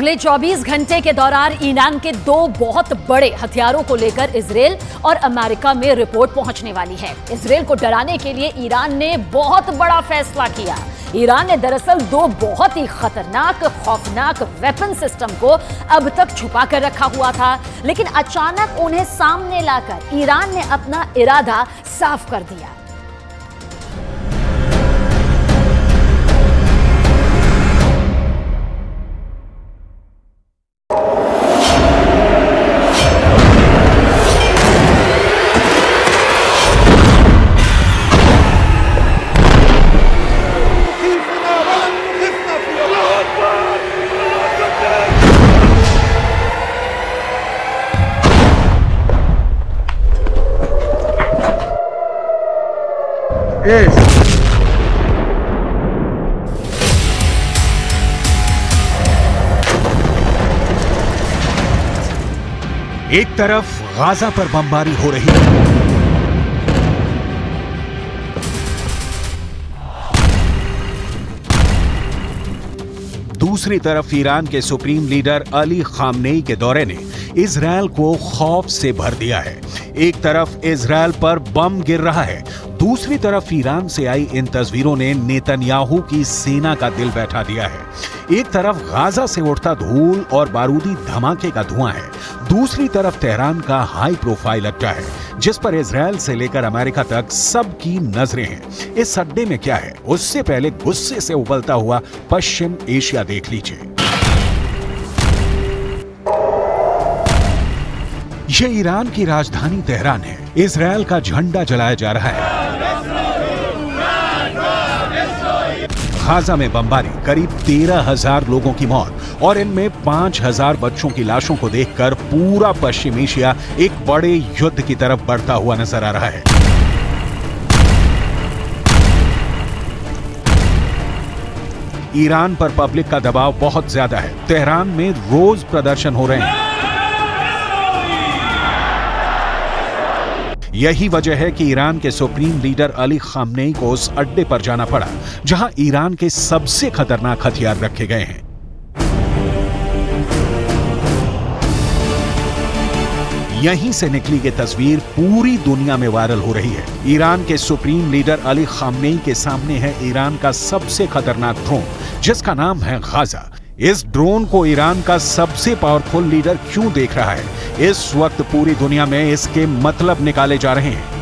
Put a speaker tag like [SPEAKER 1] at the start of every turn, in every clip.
[SPEAKER 1] अगले 24 घंटे के दौरान ईरान के 2 बहुत बड़े हथियारों को लेकर इजरायल और अमेरिका में रिपोर्ट पहुंचने वाली है। इजरायल को डराने के लिए ईरान ने बहुत बड़ा फैसला किया। ईरान ने दरअसल 2 बहुत ही खतरनाक, खौफनाक वेपन सिस्टम को अब तक छुपा कर रखा हुआ था, लेकिन अचानक उन्हें सामने लाकर ईरान ने अपना इरादा साफ कर दिया।
[SPEAKER 2] एक तरफ गाजा पर बमबारी हो रही है, दूसरी तरफ ईरान के सुप्रीम लीडर अली खामनेई के दौरे ने इजरायल को खौफ से भर दिया है। एक तरफ इजरायल पर बम गिर रहा है, दूसरी तरफ ईरान से आई इन तस्वीरों ने नेतन्याहू की सेना का दिल बैठा दिया है। एक तरफ गाजा से उठता धूल और बारूदी धमाके का धुआं है, दूसरी तरफ तेहरान का हाई प्रोफाइल अड्डा है, जिस पर इजरायल से लेकर अमेरिका तक सबकी नजरें हैं। इस अड्डे में क्या है, उससे पहले गुस्से से उबलता हुआ पश्चिम एशिया देख लीजिए। ये ईरान की राजधानी तेहरान है। इजरायल का झंडा जलाया जा रहा है। गाजा में बमबारी, करीब 13,000 लोगों की मौत और इनमें 5,000 बच्चों की लाशों को देखकर पूरा पश्चिम एशिया एक बड़े युद्ध की तरफ बढ़ता हुआ नजर आ रहा है। ईरान पर पब्लिक का दबाव बहुत ज्यादा है। तेहरान में रोज प्रदर्शन हो रहे हैं। यही वजह है कि ईरान के सुप्रीम लीडर अली खामनेई को उस अड्डे पर जाना पड़ा जहां ईरान के सबसे खतरनाक हथियार रखे गए हैं। यहीं से निकली ये तस्वीर पूरी दुनिया में वायरल हो रही है। ईरान के सुप्रीम लीडर अली खामनेई के सामने है ईरान का सबसे खतरनाक ड्रोन, जिसका नाम है गाजा। इस ड्रोन को ईरान का सबसे पावरफुल लीडर क्यों देख रहा है? इस वक्त पूरी दुनिया में इसके मतलब निकाले जा रहे हैं।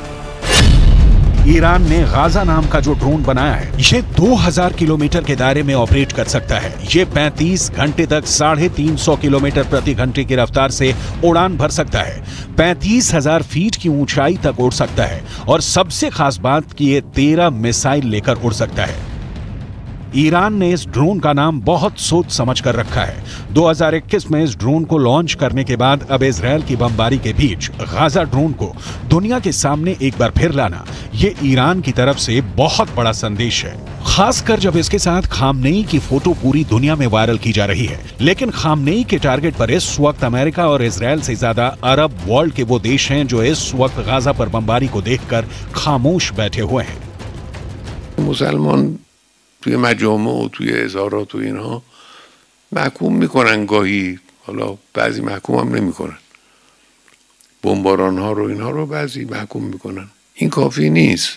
[SPEAKER 2] ईरान ने गाजा नाम का जो ड्रोन बनाया है, ये 2000 किलोमीटर के दायरे में ऑपरेट कर सकता है। ये 35 घंटे तक 350 किलोमीटर प्रति घंटे की रफ्तार से उड़ान भर सकता है। 35,000 फीट की ऊंचाई तक उड़ सकता है और सबसे खास बात कि ये 13 मिसाइल लेकर उड़ सकता है। ईरान ने इस ड्रोन का नाम बहुत सोच समझ कर रखा है। 2021 में इस ड्रोन को लॉन्च करने के बाद अब इजरायल की बमबारी के बीच गाजा ड्रोन को दुनिया के सामने एक बार फिर लाना, ये ईरान की तरफ से बहुत बड़ा संदेश है, खासकर जब इसके साथ खामनेई की फोटो पूरी दुनिया में वायरल की जा रही है। लेकिन खामनेई के टारगेट पर इस वक्त अमेरिका और इजरायल से ज्यादा अरब वर्ल्ड के वो देश हैं जो इस वक्त गाजा पर बमबारी को देखकर खामोश बैठे हुए हैं।
[SPEAKER 3] मुसलमान توی مجامع و توی ازارات و اینها محکوم میکنن، گاهی حالا بعضی محکوم هم نمیکنن، بمباران ها رو اینها رو بعضی محکوم میکنن. این کافی نیست.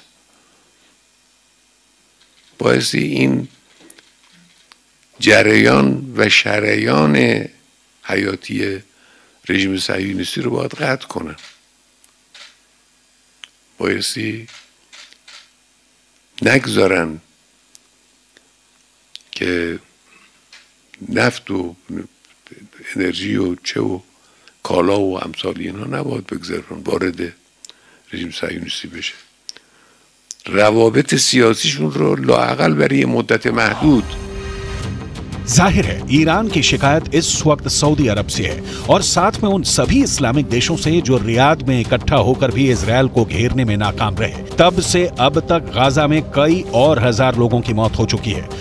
[SPEAKER 3] بایستی این جریان و شریان حیاتی رژیم صهیونیستی رو باید قطع کنن. بایستی نگذارن که نفت و انرژی و چه و کالا و امثال اینها نباید بگذارن وارد رژیم صهیونیستی بشه. روابط سیاسیشون رو لااقل برای مدت محدود.
[SPEAKER 2] जाहिर है ईरान की शिकायत इस वक्त सऊदी अरब से है और साथ में उन सभी इस्लामिक देशों से जो रियाद में इकट्ठा होकर भी इजरायल को घेरने में नाकाम रहे। तब से अब तक गाजा में कई और हजार लोगों की मौत हो चुकी है।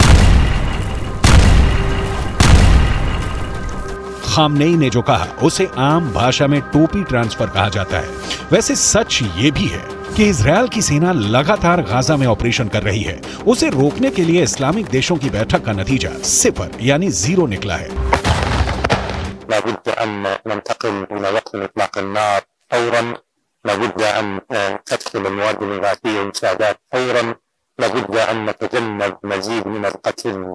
[SPEAKER 2] खामनेई ने जो कहा उसे आम भाषा में टोपी ट्रांसफर कहा जाता है। वैसे सच ये भी है कि इजरायल की सेना लगातार गाजा में ऑपरेशन कर रही है। उसे रोकने के लिए इस्लामिक देशों की बैठक का नतीजा 0 यानी 0 निकला है।
[SPEAKER 4] لابد أن ننتقل إلى وقف إطلاق النار فورا، لابد أن تدخل المواد الإغاثية والمساعدات فورا، لابد أن نتجنب مزيد من القتل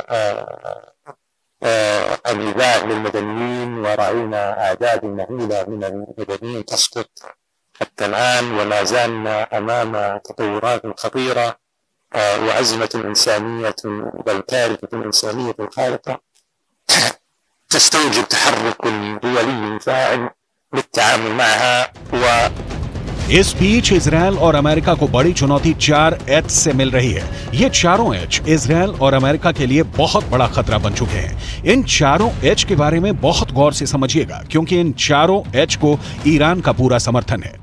[SPEAKER 4] والإيذاء للمدنيين، ورأينا أعداد مهولة من المدنيين تسقط حتى الآن، ولا زالنا أمام تطورات خطيرة وأزمة إنسانية بل كارثة إنسانية خارقة تستوجب تحرك دولي فاعل للتعامل معها।
[SPEAKER 2] इस बीच इजरायल और अमेरिका को बड़ी चुनौती 4 एच से मिल रही है। ये चारों एच इजरायल और अमेरिका के लिए बहुत बड़ा खतरा बन चुके हैं। इन चारों एच के बारे में बहुत गौर से समझिएगा, क्योंकि इन चारों एच को ईरान का पूरा समर्थन है।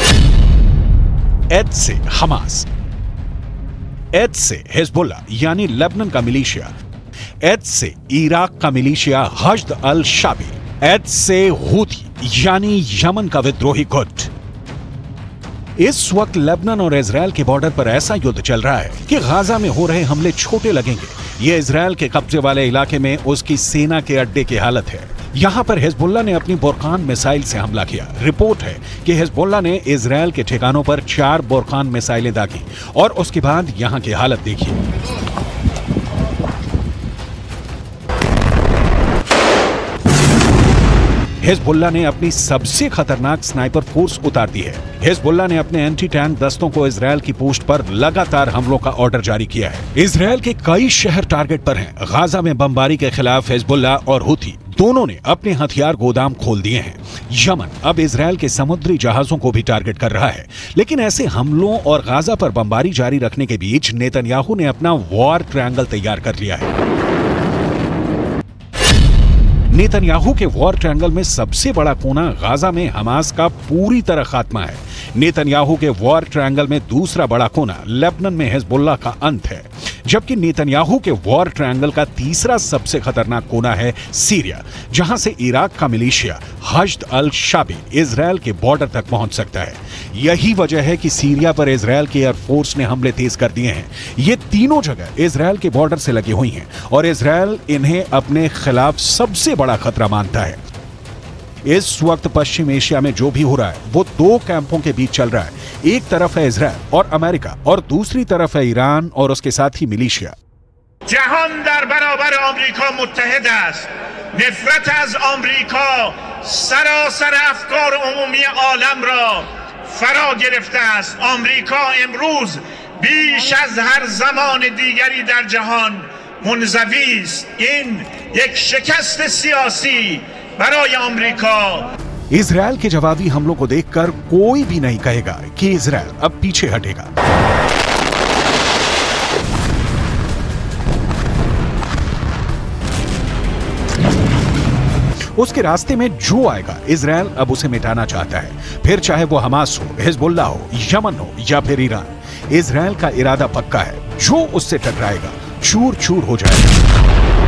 [SPEAKER 2] एच से हमास, एच से हिजबुल्लाह यानी लेबनान का मिलिशिया, एच से इराक का militia Hashd al Shaabi, H से हूथी यानी यमन का विद्रोही गुट। इस वक्त लेबनान और इजरायल के बॉर्डर पर ऐसा युद्ध चल रहा है कि गाजा में हो रहे हमले छोटे लगेंगे। ये इजरायल के कब्जे वाले इलाके में उसकी सेना के अड्डे की हालत है। यहां पर हिजबुल्लाह ने अपनी बुरकान मिसाइल से हमला किया। रिपोर्ट है कि हिजबुल्लाह ने इजरायल के ठिकानों पर 4 बुरकान मिसाइलें दागी और उसके बाद यहां की हालत देखिए। हिजबुल्लाह ने अपनी सबसे खतरनाक स्नाइपर फोर्स उतार दी है। हिजबुल्लाह ने अपने एंटी टैंक दस्तों को इजरायल की पोस्ट पर लगातार हमलों का ऑर्डर जारी किया है। इजरायल के कई शहर टारगेट पर हैं। गाजा में बमबारी के खिलाफ हिजबुल्लाह और हूथी दोनों ने अपने हथियार गोदाम खोल दिए हैं। यमन अब इजरायल के समुद्री जहाजों को भी टारगेट कर रहा है। लेकिन ऐसे हमलों और गाजा पर बमबारी जारी रखने के बीच नेतन्याहू ने अपना वॉर ट्रायंगल तैयार कर लिया है। नेतन्याहू के वॉर ट्रायंगल में सबसे बड़ा कोना गाजा में हमास का पूरी तरह खात्मा है। नेतन्याहू के वॉर ट्रायंगल में दूसरा बड़ा कोना लेबनान में हिजबुल्लाह का अंत है, जबकि नेतन्याहू के वॉर ट्रायंगल का तीसरा सबसे खतरनाक कोना है सीरिया, जहां से इराक का militia Hashd al Shaabi Israel के बॉर्डर तक पहुंच सकता है। यही वजह है कि सीरिया पर इजरायल के एयरफोर्स ने हमले तेज कर दिए हैं। ये तीनों जगह इजरायल के बॉर्डर से लगी हुई हैं और इजरायल इन्हें अपने खिलाफ सबसे बड़ा खतरा मानता है। इस वक्त पश्चिम एशिया में जो भी हो रहा है वो 2 कैंपों के बीच चल रहा है। एक तरफ है इजरायल और अमेरिका और दूसरी तरफ है ईरान और उसके साथी मिलिशिया।
[SPEAKER 5] जहान در برابر آمریکا متحد است. نفرت از آمریکا سراسر افکار عمومی عالم را فرا گرفته است. آمریکا امروز بیش از هر زمان دیگری در جهان منزوی است. این یک شکست سیاسی برای آمریکا.
[SPEAKER 2] इजरायल के जवाबी हमलों को देखकर कोई भी नहीं कहेगा कि इजरायल अब पीछे हटेगा। उसके रास्ते में जो आएगा इजरायल अब उसे मिटाना चाहता है, फिर चाहे वो हमास हो, हिजबुल्लाह हो, यमन हो या फिर ईरान। इजरायल का इरादा पक्का है, जो उससे टकराएगा चूर चूर हो जाएगा।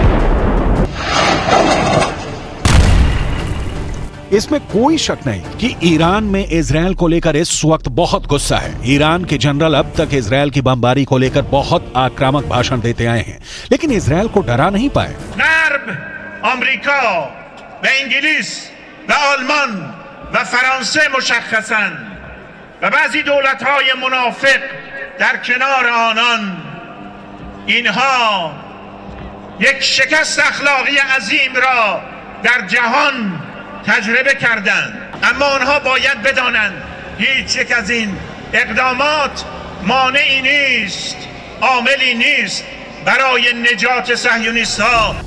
[SPEAKER 2] इसमें कोई शक नहीं कि ईरान में इजरायल को लेकर इस वक्त बहुत गुस्सा है। ईरान के जनरल अब तक इजरायल की बमबारी को लेकर बहुत आक्रामक भाषण देते आए हैं, लेकिन इजरायल को डरा नहीं पाए।
[SPEAKER 5] अमेरिका و انگلیس و آلمان و فرانسه مشخصاً و بعضی دولت‌های منافق در کنار آنان، اینها یک شکست اخلاقی عظیم را در جهان تجربه کردند، اما آنها باید بدانند هیچ یک از این اقدامات مانعی نیست، عاملی نیست برای نجات صهیونیست‌ها.